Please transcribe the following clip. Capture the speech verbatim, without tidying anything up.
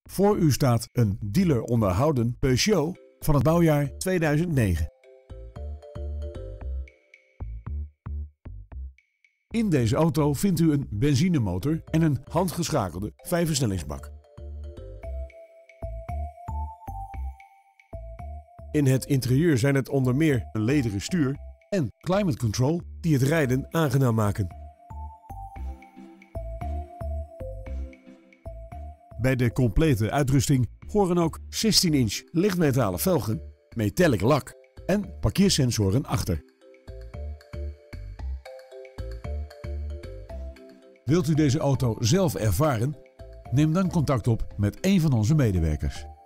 Voor u staat een dealer onderhouden Peugeot van het bouwjaar tweeduizend negen. In deze auto vindt u een benzinemotor en een handgeschakelde vijfversnellingsbak. In het interieur zijn het onder meer een lederen stuur en climate control die het rijden aangenaam maken. Bij de complete uitrusting horen ook zestien inch lichtmetalen velgen, metallic lak en parkeersensoren achter. Wilt u deze auto zelf ervaren? Neem dan contact op met een van onze medewerkers.